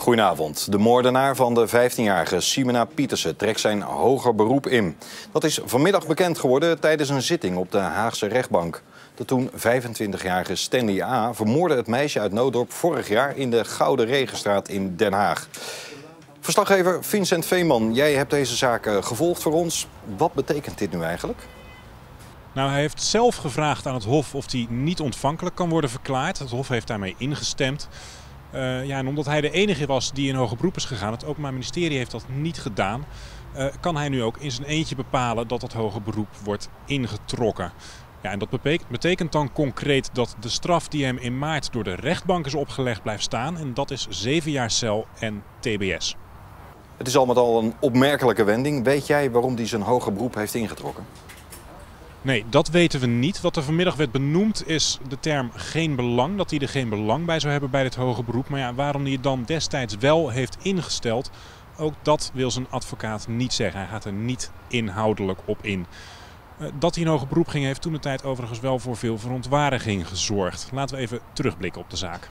Goedenavond. De moordenaar van de 15-jarige Ximena Pieterse trekt zijn hoger beroep in. Dat is vanmiddag bekend geworden tijdens een zitting op de Haagse rechtbank. De toen 25-jarige Stanley A. vermoordde het meisje uit Nootdorp vorig jaar in de Gouden Regenstraat in Den Haag. Verslaggever Vincent Veeman, jij hebt deze zaak gevolgd voor ons. Wat betekent dit nu eigenlijk? Nou, hij heeft zelf gevraagd aan het Hof of hij niet ontvankelijk kan worden verklaard. Het Hof heeft daarmee ingestemd. En omdat hij de enige was die in hoger beroep is gegaan, het Openbaar Ministerie heeft dat niet gedaan, kan hij nu ook in zijn eentje bepalen dat dat hoger beroep wordt ingetrokken. Ja, en dat betekent dan concreet dat de straf die hem in maart door de rechtbank is opgelegd blijft staan. En dat is 7 jaar cel en TBS. Het is al met al een opmerkelijke wending. Weet jij waarom hij zijn hoger beroep heeft ingetrokken? Nee, dat weten we niet. Wat er vanmiddag werd benoemd is de term geen belang. Dat hij er geen belang bij zou hebben bij dit hoger beroep. Maar ja, waarom hij het dan destijds wel heeft ingesteld, ook dat wil zijn advocaat niet zeggen. Hij gaat er niet inhoudelijk op in. Dat hij in hoger beroep ging heeft toentertijd overigens wel voor veel verontwaardiging gezorgd. Laten we even terugblikken op de zaak.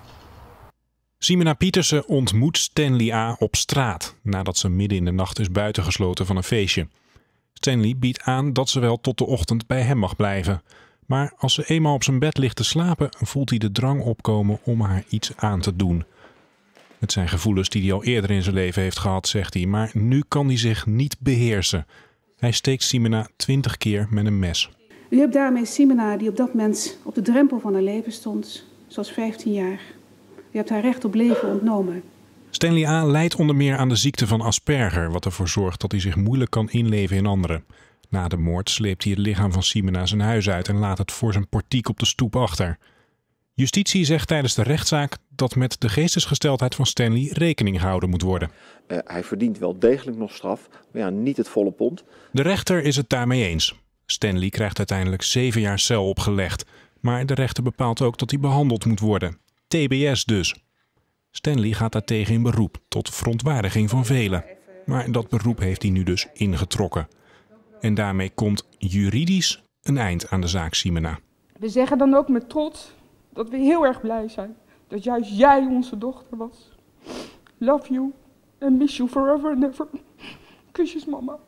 Ximena Pieterse ontmoet Stanley A. op straat nadat ze midden in de nacht is buitengesloten van een feestje. Stanley biedt aan dat ze wel tot de ochtend bij hem mag blijven. Maar als ze eenmaal op zijn bed ligt te slapen, voelt hij de drang opkomen om haar iets aan te doen. Het zijn gevoelens die hij al eerder in zijn leven heeft gehad, zegt hij, maar nu kan hij zich niet beheersen. Hij steekt Ximena 20 keer met een mes. U hebt daarmee Ximena, die op dat moment op de drempel van haar leven stond, zoals 15 jaar. U hebt haar recht op leven ontnomen. Stanley A. lijdt onder meer aan de ziekte van Asperger, wat ervoor zorgt dat hij zich moeilijk kan inleven in anderen. Na de moord sleept hij het lichaam van Ximena zijn huis uit en laat het voor zijn portiek op de stoep achter. Justitie zegt tijdens de rechtszaak dat met de geestesgesteldheid van Stanley rekening gehouden moet worden. Hij verdient wel degelijk nog straf, maar ja, niet het volle pond. De rechter is het daarmee eens. Stanley krijgt uiteindelijk 7 jaar cel opgelegd. Maar de rechter bepaalt ook dat hij behandeld moet worden. TBS dus. Stanley gaat daartegen in beroep, tot verontwaardiging van velen. Maar dat beroep heeft hij nu dus ingetrokken. En daarmee komt juridisch een eind aan de zaak Ximena. We zeggen dan ook met trots dat we heel erg blij zijn dat juist jij onze dochter was. Love you and miss you forever and ever. Kusjes, mama.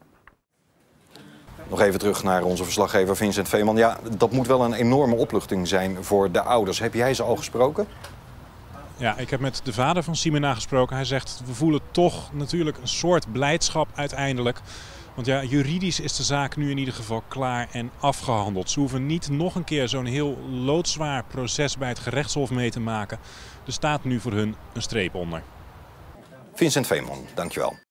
Nog even terug naar onze verslaggever Vincent Veeman. Ja, dat moet wel een enorme opluchting zijn voor de ouders. Heb jij ze al gesproken? Ja, ik heb met de vader van Ximena gesproken. Hij zegt, we voelen toch natuurlijk een soort blijdschap uiteindelijk. Want ja, juridisch is de zaak nu in ieder geval klaar en afgehandeld. Ze hoeven niet nog een keer zo'n heel loodzwaar proces bij het gerechtshof mee te maken. Er staat nu voor hun een streep onder. Vincent Veeman, dankjewel.